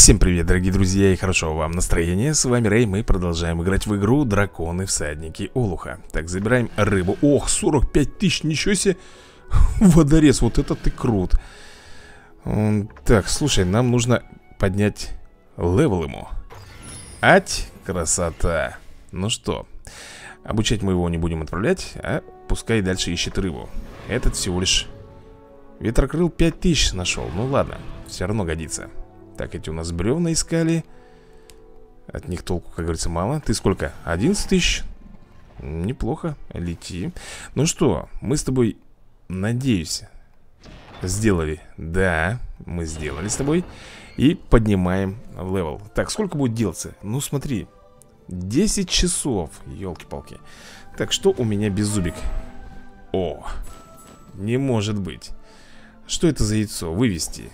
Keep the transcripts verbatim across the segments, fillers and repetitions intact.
Всем привет, дорогие друзья, и хорошо вам настроение. С вами Рэй, мы продолжаем играть в игру Драконы Всадники Олуха. Так, забираем рыбу. Ох, сорок пять тысяч, ничего себе. Водорез, вот это ты крут. Так, слушай, нам нужно поднять левел ему. Ать, красота. Ну что, обучать мы его не будем отправлять, а пускай дальше ищет рыбу. Этот всего лишь ветрокрыл пять тысяч нашел. Ну ладно, все равно годится. Так, эти у нас бревна искали. От них толку, как говорится, мало. Ты сколько? одиннадцать тысяч? Неплохо, лети. Ну что, мы с тобой, надеюсь, сделали. Да, мы сделали с тобой. И поднимаем левел. Так, сколько будет делаться? Ну смотри, десять часов. Ёлки-палки. Так, что у меня беззубик? О, не может быть. Что это за яйцо? Вывести.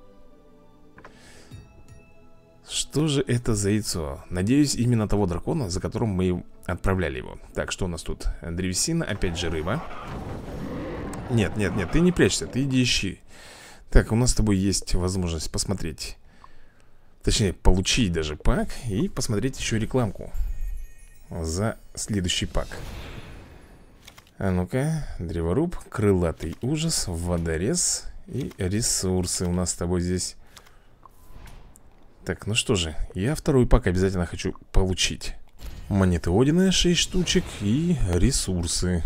Что же это за яйцо? Надеюсь, именно того дракона, за которым мы отправляли его. Так, что у нас тут? Древесина, опять же рыба. Нет, нет, нет, ты не прячься, ты иди ищи. Так, у нас с тобой есть возможность посмотреть. Точнее, получить даже пак. И посмотреть еще рекламку за следующий пак. А ну-ка, древоруб, крылатый ужас, водорез и ресурсы у нас с тобой здесь. Так, ну что же, я второй пак обязательно хочу получить. Монеты Одина шесть штучек и ресурсы.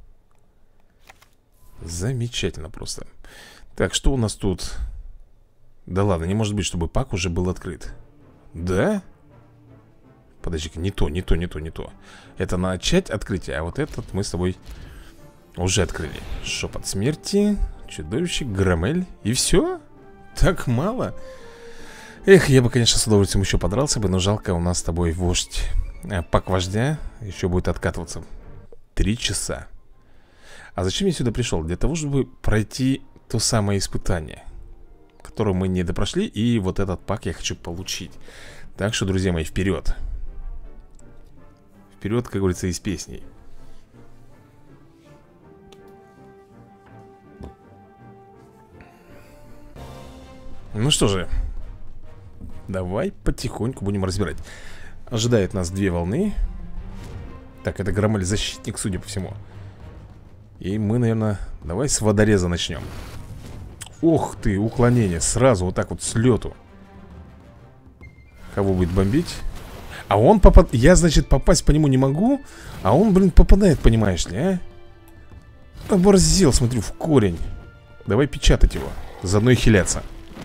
Замечательно просто. Так, что у нас тут? Да ладно, не может быть, чтобы пак уже был открыт. Да? Подожди-ка, не то, не то, не то, не то. Это начать открытие, а вот этот мы с тобой уже открыли. Шепот смерти, чудовище, громель. И все? Так мало? Эх, я бы, конечно, с удовольствием еще подрался бы, но жалко, у нас с тобой вождь. Пак вождя еще будет откатываться. Три часа. А зачем я сюда пришел? Для того, чтобы пройти то самое испытание, которое мы не допрошли. И вот этот пак я хочу получить. Так что, друзья мои, вперед. Вперед, как говорится, из песней. Ну что же, давай потихоньку будем разбирать. Ожидает нас две волны. Так, это громель-защитник, судя по всему. И мы, наверное, давай с водореза начнем. Ох ты, уклонение. Сразу вот так вот с лету. Кого будет бомбить? А он попад... Я, значит, попасть по нему не могу. А он, блин, попадает, понимаешь ли, а? Оборзел, смотрю, в корень. Давай печатать его. Заодно и хиляться.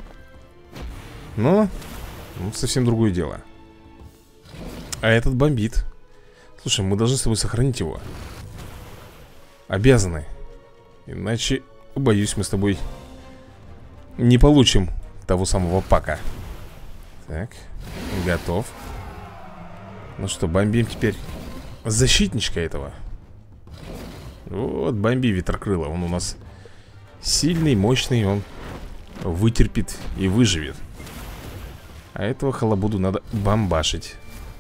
Но... Ну, совсем другое дело. А этот бомбит. Слушай, мы должны с тобой сохранить его. Обязаны. Иначе, боюсь, мы с тобой не получим того самого пака. Так, готов. Ну что, бомбим теперь защитничка этого. Вот, бомби ветрокрыла. Он у нас сильный, мощный. Он вытерпит и выживет. А этого халабуду надо бомбашить.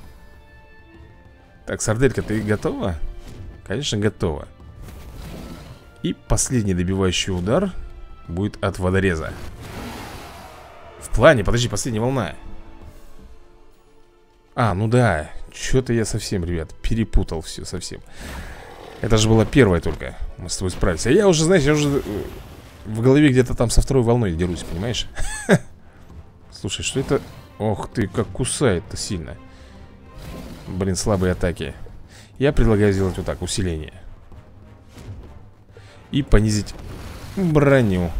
Так, сарделька, ты готова? Конечно, готова. И последний добивающий удар будет от водореза. В плане, подожди, последняя волна. А, ну да. Что-то я совсем, ребят, перепутал все совсем. Это же была первая только. Мы с тобой справились. А я уже, знаешь, я уже в голове где-то там со второй волной дерусь, понимаешь? Слушай, что это? Ох ты, как кусает-то сильно. Блин, слабые атаки. Я предлагаю сделать вот так, усиление. И понизить броню.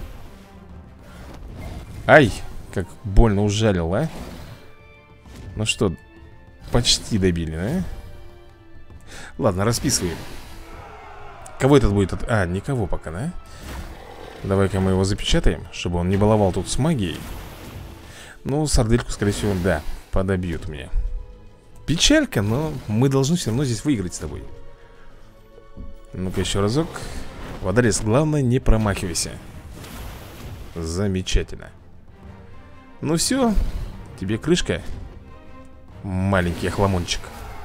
Ай, как больно ужалил, а? Ну что, почти добили, да? Ладно, расписываем. Кого этот будет? От... А, никого пока, да? Давай-ка мы его запечатаем, чтобы он не баловал тут с магией. Ну, сардельку, скорее всего, да, подобьют меня. Печалька, но мы должны все равно здесь выиграть с тобой. Ну-ка еще разок. Водорез, главное, не промахивайся. Замечательно. Ну все, тебе крышка, маленький охламончик.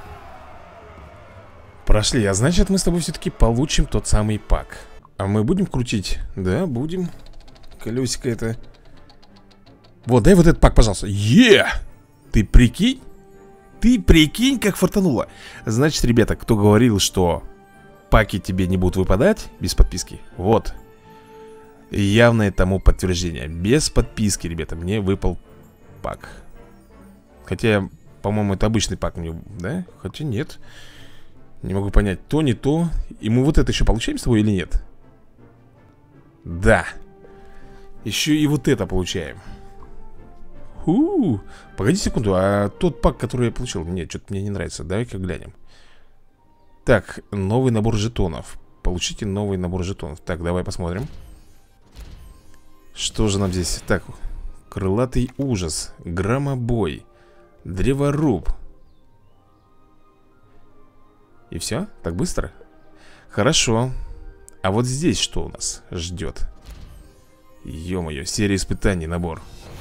Прошли, а значит мы с тобой все-таки получим тот самый пак. А мы будем крутить? Да, будем. Колесико это Вот, дай вот этот пак, пожалуйста. Е! Ты прикинь? Ты прикинь, как фартануло. Значит, ребята, кто говорил, что паки тебе не будут выпадать без подписки, вот явное тому подтверждение. Без подписки, ребята, мне выпал пак. Хотя, по-моему, это обычный пак мне, да? Хотя нет. Не могу понять, то не то. И мы вот это еще получаем с тобой или нет? Да. Еще и вот это получаем. Ху. Погоди секунду, а тот пак, который я получил, нет, что-то мне не нравится. Давай-ка глянем. Так, новый набор жетонов. Получите новый набор жетонов. Так, давай посмотрим. Что же нам здесь? Так, крылатый ужас, громобой, древоруб. И все? Так быстро? Хорошо. А вот здесь что у нас ждет? Ё-моё, серия испытаний, набор.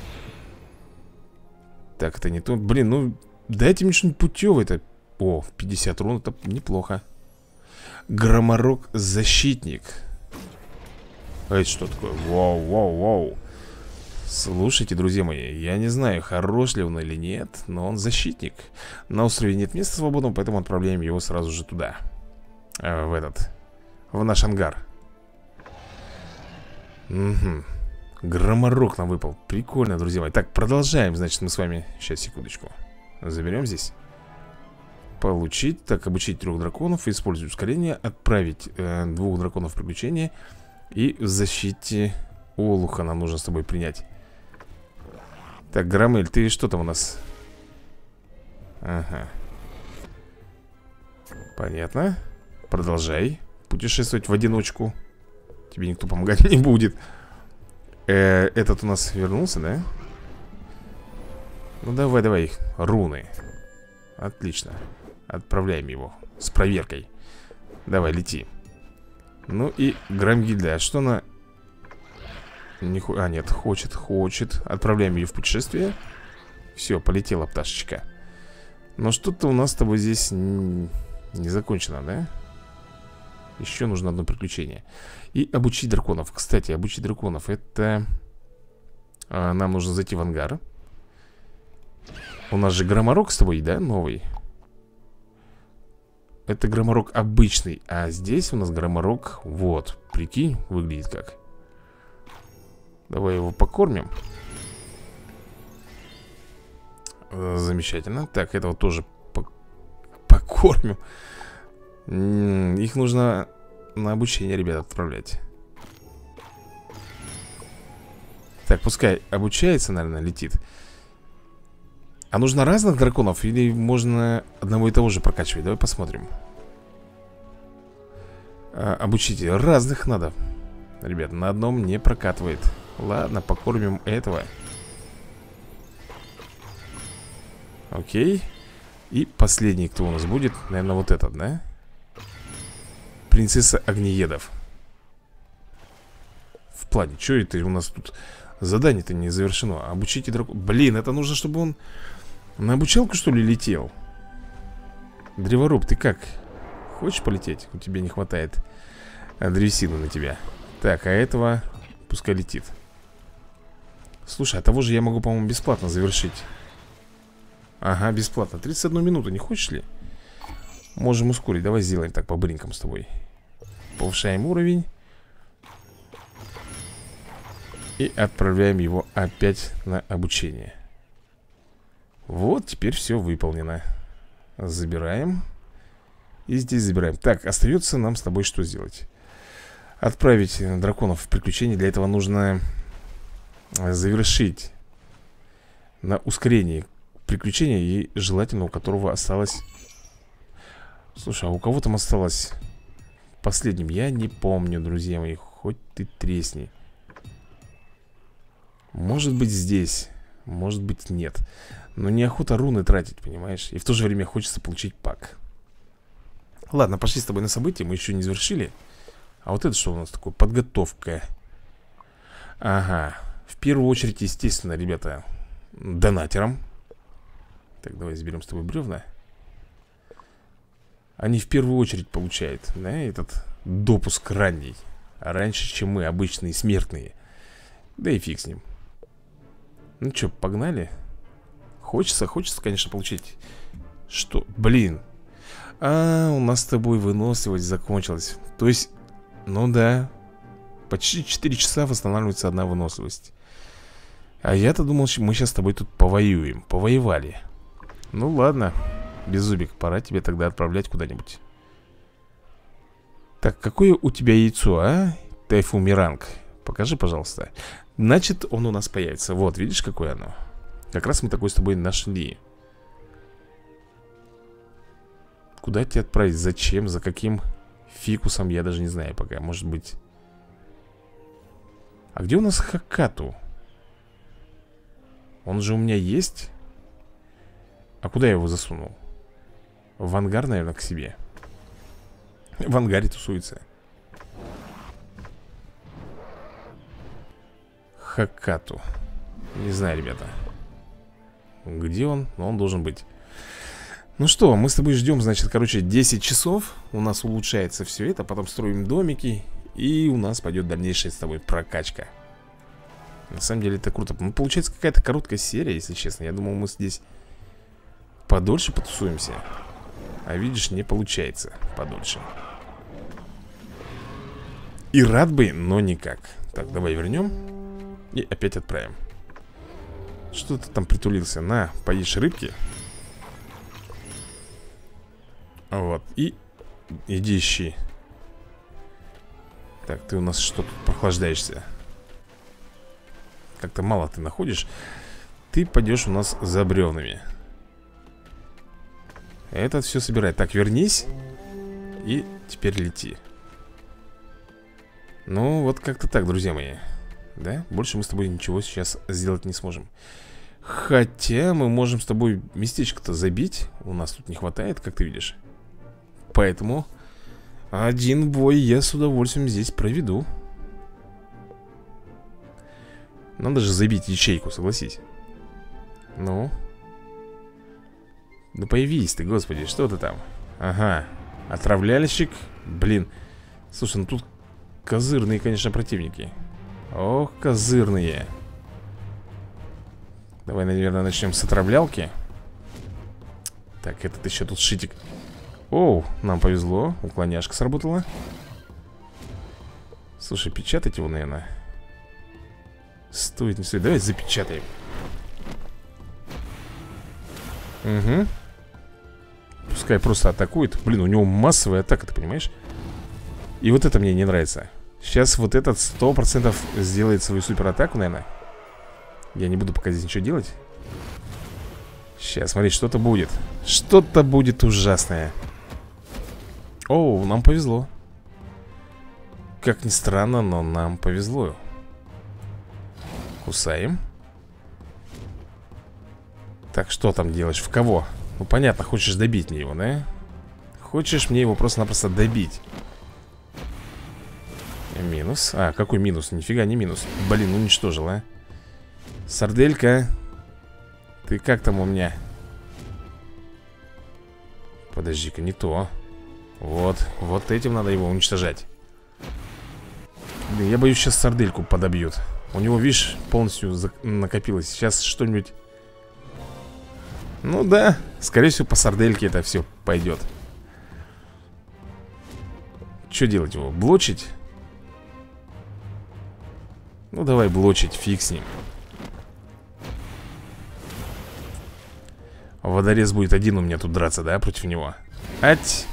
Так, это не то. Блин, ну дайте мне что-нибудь путевое-то. О, пятьдесят рун, это неплохо. Громорок защитник. А это что такое? Воу, воу, воу. Слушайте, друзья мои, я не знаю, хорош ли он или нет, но он защитник. На острове нет места свободного, поэтому отправляем его сразу же туда. э, В этот В наш ангар. Угу. Громорок нам выпал. Прикольно, друзья мои. Так, продолжаем, значит, мы с вами. Сейчас, секундочку. Заберем здесь. Получить, так, обучить трех драконов. Использовать ускорение. Отправить э, двух драконов в приключение. И в защите Олуха нам нужно с тобой принять. Так, Громель, ты что там у нас? Ага. Понятно. Продолжай путешествовать в одиночку. Тебе никто помогать не будет. э, Этот у нас вернулся, да? Ну давай, давай, руны. Отлично. Отправляем его с проверкой. Давай, лети. Ну и Громгильда, а что она... Не хо... А, нет, хочет, хочет. Отправляем ее в путешествие. Все, полетела пташечка. Но что-то у нас с тобой здесь не закончено, да? Еще нужно одно приключение. И обучить драконов. Кстати, обучить драконов, это... а, нам нужно зайти в ангар. У нас же громорок с тобой, да, новый? Это громорок обычный. А здесь у нас громорок, вот, прикинь, выглядит как. Давай его покормим. Замечательно. Так, этого тоже покормим. Их нужно на обучение, ребят, отправлять. Так, пускай обучается, наверное, летит. А нужно разных драконов или можно одного и того же прокачивать? Давай посмотрим. а, Обучите. Разных надо. Ребят, на одном не прокатывает. Ладно, покормим этого. Окей. И последний, кто у нас будет, наверное, вот этот, да? Принцесса огнеедов. В плане, что это у нас тут? Задание-то не завершено. Обучите дракона. Блин, это нужно, чтобы он на обучалку, что ли, летел? Древоруб, ты как? Хочешь полететь? У тебя не хватает древесины на тебя. Так, а этого пускай летит. Слушай, а того же я могу, по-моему, бесплатно завершить. Ага, бесплатно. тридцать одну минуту, не хочешь ли? Можем ускорить, давай сделаем так по-быренькому с тобой. Повышаем уровень. И отправляем его опять на обучение. Вот, теперь все выполнено. Забираем. И здесь забираем. Так, остается нам с тобой что сделать? Отправить драконов в приключение. Для этого нужно завершить на ускорении приключения, и желательно у которого осталось... Слушай, а у кого там осталось последним? Я не помню, друзья мои. Хоть ты тресни. Может быть здесь, может быть нет. Но неохота руны тратить, понимаешь? И в то же время хочется получить пак. Ладно, пошли с тобой на события. Мы еще не завершили. А вот это что у нас такое? Подготовка. Ага. В первую очередь, естественно, ребята, донатерам. Так, давай заберем с тобой бревна. Они в первую очередь получают, да, этот допуск ранний. Раньше, чем мы, обычные смертные. Да и фиг с ним. Ну что, погнали? Хочется, хочется, конечно, получить. Что? Блин. А, у нас с тобой выносливость закончилась. То есть, ну да, почти четыре часа восстанавливается одна выносливость. А я-то думал, что мы сейчас с тобой тут повоюем. Повоевали. Ну ладно, Беззубик, пора тебе тогда отправлять куда-нибудь. Так, какое у тебя яйцо, а? Тайфумиранг. Покажи, пожалуйста. Значит, он у нас появится. Вот, видишь, какое оно? Как раз мы такое с тобой нашли. Куда тебя отправить? Зачем? За каким фикусом? Я даже не знаю пока. Может быть... А где у нас Хакату? Он же у меня есть? А куда я его засунул? В ангар, наверное, к себе. В ангаре тусуется. Хакату. Не знаю, ребята. Где он? Но он должен быть. Ну что, мы с тобой ждем, значит, короче, десять часов. У нас улучшается все это. Потом строим домики. И у нас пойдет дальнейшая с тобой прокачка. На самом деле это круто. Ну, получается какая-то короткая серия, если честно. Я думал, мы здесь подольше потусуемся. А видишь, не получается подольше. И рад бы, но никак. Так, давай вернем. И опять отправим. Что ты там притулился? На, поешь рыбки. Вот, и иди ищи. Так, ты у нас что тут прохлаждаешься? Как-то мало ты находишь. Ты пойдешь у нас за бревнами. Этот все собирает. Так, вернись. И теперь лети. Ну, вот как-то так, друзья мои. Да? Больше мы с тобой ничего сейчас сделать не сможем. Хотя мы можем с тобой местечко-то забить. У нас тут не хватает, как ты видишь. Поэтому один бой я с удовольствием здесь проведу. Надо же забить ячейку, согласись. Ну. Да появись ты, господи, что ты там? Ага, отравляльщик. Блин. Слушай, ну тут козырные, конечно, противники. Ох, козырные. Давай, наверное, начнем с отравлялки. Так, этот еще тут шитик. Оу, нам повезло, уклоняшка сработала. Слушай, печатать его, наверное. Стоит, не стоит, давай запечатаем. Угу. Пускай просто атакует. Блин, у него массовая атака, ты понимаешь? И вот это мне не нравится. Сейчас вот этот сто процентов сделает свою супер атаку, наверное. Я не буду пока здесь ничего делать. Сейчас, смотри, что-то будет. Что-то будет ужасное. Оу, нам повезло. Как ни странно, но нам повезло. Кусаем. Так, что там делаешь? В кого? Ну, понятно, хочешь добить мне его, да? Хочешь мне его просто-напросто добить. Минус. А, какой минус? Нифига не минус. Блин, уничтожил, а. Сарделька. Ты как там у меня? Подожди-ка, не то. Вот, вот этим надо его уничтожать. Блин, я боюсь, сейчас сардельку подобьют. У него, видишь, полностью накопилось. Сейчас что-нибудь... Ну да, скорее всего, по сардельке это все пойдет. Что делать его? Блочить? Ну давай блочить, фиг с ним. Водорез будет один у меня тут драться, да, против него? Ать!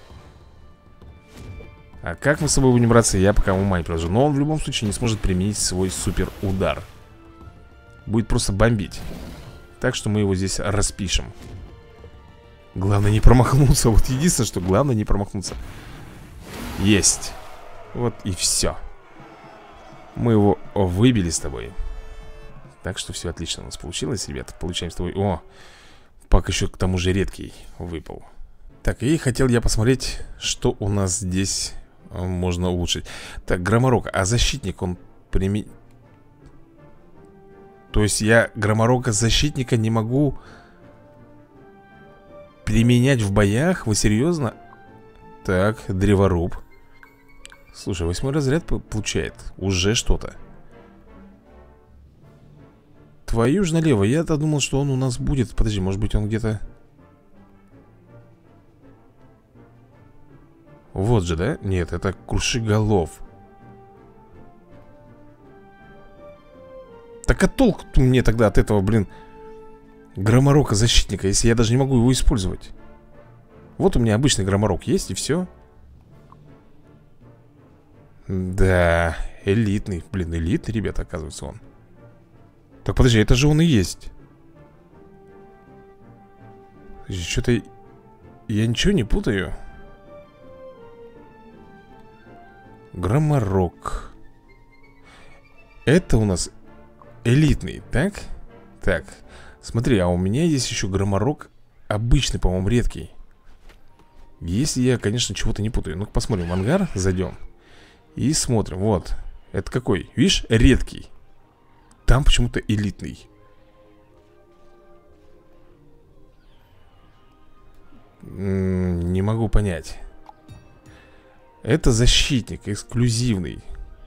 А как мы с собой будем драться, я пока ума не приложу. Но он в любом случае не сможет применить свой супер удар. Будет просто бомбить. Так что мы его здесь распишем. Главное не промахнуться. Вот единственное, что главное не промахнуться. Есть. Вот и все. Мы его выбили с тобой. Так что все отлично у нас получилось, ребята. Получаем с тобой... О, пак еще к тому же редкий выпал. Так, и хотел я посмотреть, что у нас здесь можно улучшить. Так, Громорок, а защитник он примен... То есть я Громорока защитника не могу применять в боях? Вы серьезно? Так, Древоруб. Слушай, восьмой разряд получает. Уже что-то. Твою ж налево. Я-то думал, что он у нас будет. Подожди, может быть он где-то... Вот же, да? Нет, это Крушеголов. Так а толк мне тогда от этого, блин, Громорока-защитника, если я даже не могу его использовать? Вот у меня обычный Громорок есть, и все. Да, элитный. Блин, элитный, ребята, оказывается, он. Так, подожди, это же он и есть. Что-то... Я ничего не путаю. Громорок. Это у нас элитный, так? Так, смотри, а у меня есть еще Громорок обычный, по-моему, редкий. Если я, конечно, чего-то не путаю. Ну-ка посмотрим, в ангар зайдем и смотрим, вот. Это какой? Видишь, редкий. Там почему-то элитный. М-м, не могу понять. Это защитник, эксклюзивный.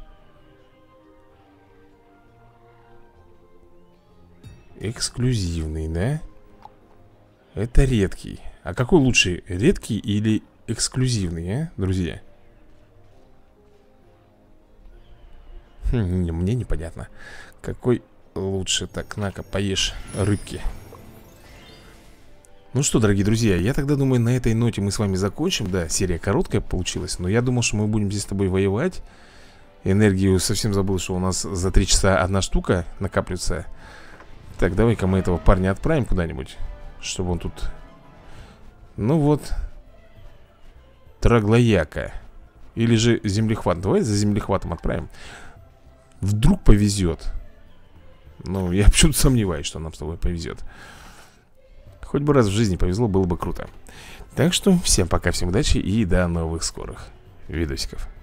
Эксклюзивный, да? Это редкий. А какой лучше, редкий или эксклюзивный, а, друзья? Хм, мне непонятно. Какой лучше? Так, на-ка, поешь рыбки. Ну что, дорогие друзья, я тогда думаю, на этой ноте мы с вами закончим. Да, серия короткая получилась, но я думал, что мы будем здесь с тобой воевать. Энергию совсем забыл, что у нас за три часа одна штука накапливается. Так, давай-ка мы этого парня отправим куда-нибудь, чтобы он тут... Ну вот. Троглояка. Или же землехват. Давай за землехватом отправим. Вдруг повезет. Ну, я почему-то сомневаюсь, что нам с тобой повезет. Хоть бы раз в жизни повезло, было бы круто. Так что всем пока, всем удачи и до новых скорых видосиков.